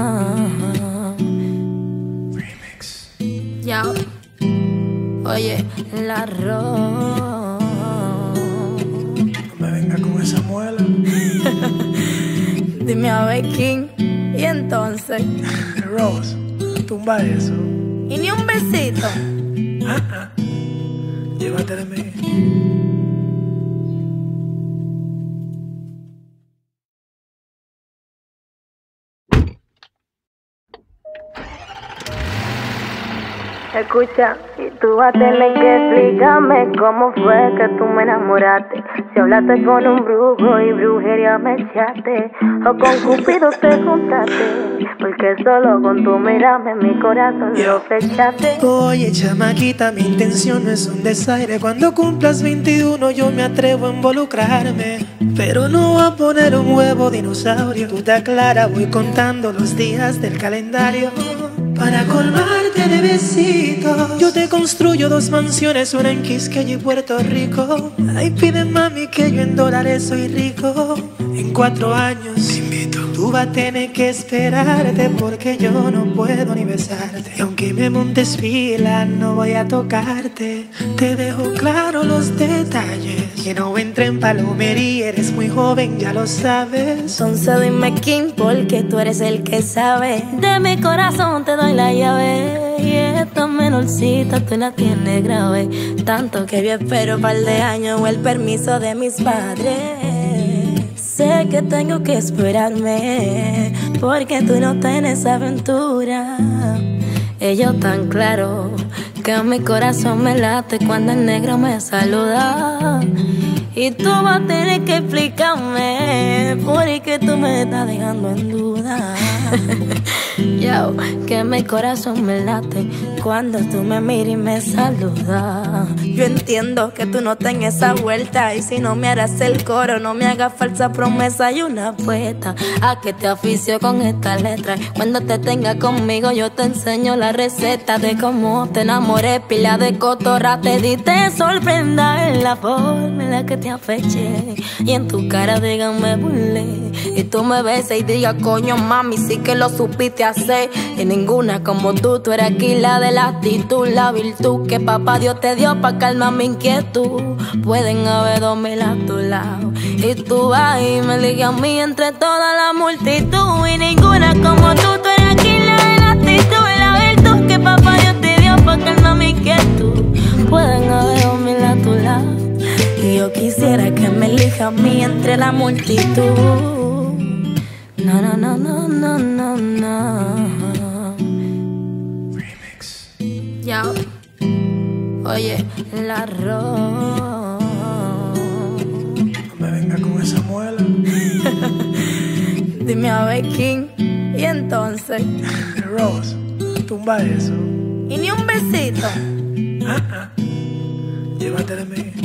no. Remix. Ya. Oye, la arroz. No me venga con esa muela. Dime a ver quién. Y entonces Rose, tumba eso. y ni un besito. Ah, ah. Llévate de mí. Escucha, y tú vas a tener que explicarme cómo fue que tú me enamoraste. Si hablaste con un brujo y brujería me echaste, o con Cupido te juntaste, porque solo con tu mirarme mi corazón lo flechaste. Oye, chamaquita, mi intención no es un desaire. Cuando cumplas veintiuno yo me atrevo a involucrarme, pero no voy a poner un huevo dinosaurio. Tú te aclaras, voy contando los días del calendario para colmarte de besitos. Yo te construyo dos mansiones, una en Quisqueya y Puerto Rico. Ay, pide mami que yo en dólares soy rico. En cuatro años te invito. Tú vas a tener que esperarte porque yo no puedo ni besarte. Y aunque me montes fila no voy a tocarte. Te dejo claro los detalles, que no entre en palomería. Eres muy joven, ya lo sabes. Entonces dime quién, porque tú eres el que sabe. De mi corazón te doy la llave, y esta menorcita tú la tienes grave. Tanto que yo espero un par de años o el permiso de mis padres. Sé que tengo que esperarme, porque tú no tienes aventura. Ellos tan claro que mi corazón me late cuando el negro me saluda. Y tú vas a tener que explicarme porque tú me estás dejando en duda. Yo, que mi corazón me late cuando tú me miras y me saludas. Yo entiendo que tú no tengas esa vuelta, y si no me harás el coro, no me hagas falsa promesa y una apuesta a que te oficio con esta letra. Cuando te tenga conmigo yo te enseño la receta de cómo te enamoré. Pila de cotorra te di, te sorprenda en la forma en la que te afeché, y en tu cara digan me burlé, y tú me beses y digas coño mami sí que lo supiste hacer. Y ninguna como tú, tú eres aquí la de la actitud, la virtud que papá Dios te dio pa' calmar mi inquietud. Pueden haber dos mil a tu lado, y tú vas y me ligas a mí entre toda la multitud. Y ninguna como tú, tú eres aquí la de la actitud, la virtud que papá Dios te dio pa' calmar mi inquietud. Pueden haber dos mil a tu lado, y yo quisiera que me elija a mí entre la multitud. No, no, no, no, no, no, no. Remix. Ya. Oye, la arroz. No me venga con esa muela. Dime a ver quién. Y entonces Rose, tumba eso. y ni un besito. Ah, ah. Llévate de mí.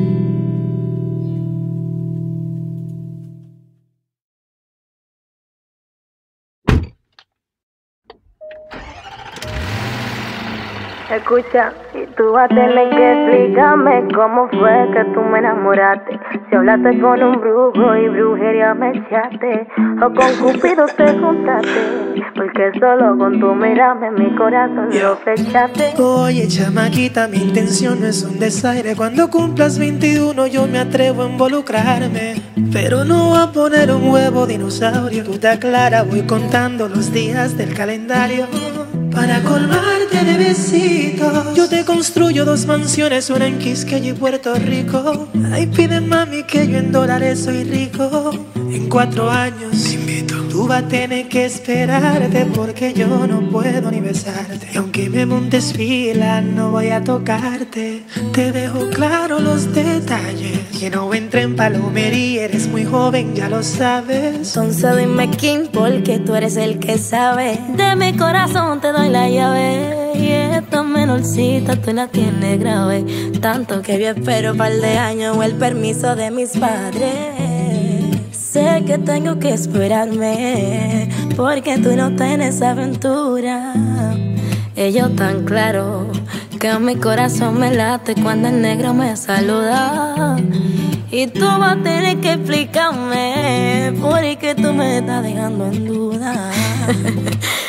Escucha, y tú vas a tener que explicarme cómo fue que tú me enamoraste. Si hablaste con un brujo y brujería me echaste, o con Cupido te juntaste, porque solo con tu mirarme mi corazón lo flechaste. Oye, chamaquita, mi intención no es un desaire. Cuando cumplas veintiuno yo me atrevo a involucrarme, pero no voy a poner un huevo dinosaurio. Tú te aclaras, voy contando los días del calendario para colmarte de besitos. Yo te construyo dos mansiones, una en Quisqueya y Puerto Rico. Ay, pide mami que yo en dólares soy rico. En cuatro años te invito. Tú vas a tener que esperarte porque yo no puedo ni besarte. Y aunque me montes fila no voy a tocarte. Te dejo claro los detalles, que no entre en palomería. Eres muy joven, ya lo sabes. Entonces dime quién, porque tú eres el que sabe. De mi corazón te doy la llave, y esta menorcita tú la tienes grave. Tanto que yo espero un par de años o el permiso de mis padres. Sé que tengo que esperarme, porque tú no tienes aventura. Ellos tan claro que mi corazón me late cuando el negro me saluda. Y tú vas a tener que explicarme porque tú me estás dejando en duda. Yo,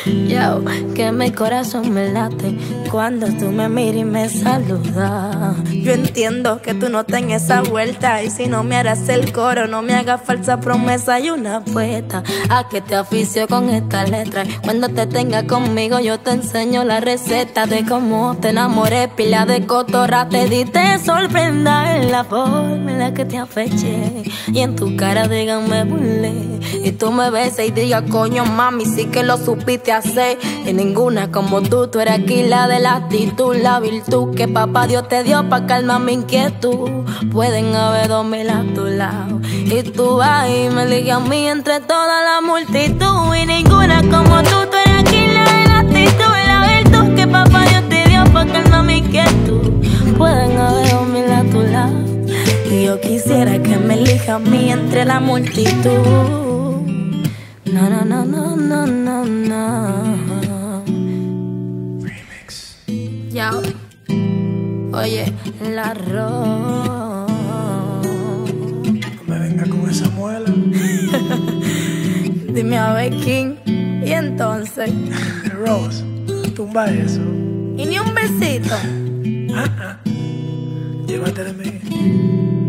Yo, que mi corazón me late cuando tú me miras y me saludas. Yo entiendo que tú no tengas esa vuelta, y si no me harás el coro, no me hagas falsa promesa y una apuesta a que te oficio con esta letra. Cuando te tenga conmigo yo te enseño la receta de cómo te enamoré, pila de cotorra te di, te sorprenda en la forma en la que te afeché y en tu cara digan me burlé, y tú me beses y digas coño mami sí que lo supiste hacer. Y ninguna como tú, tú eres aquí la de la actitud, la virtud que papá Dios te dio pa' calmar mi inquietud. Pueden haber dos mil a tu lado y tú vas y me ligas a mí entre toda la multitud. Y ninguna como tú, tú eres aquí la de la actitud, la virtud que papá Dios te dio pa' calmar mi inquietud. Pueden haber dos mil a tu lado y yo quisiera que me elija a mí entre la multitud. No, no, no, no, no, no, no. Remix. Ya. Oye, la arroz. No me venga con esa muela. Dime a ver, King. Y entonces. Rose, tumba eso. Y ni un besito. Ah, ah. Llévate de mí.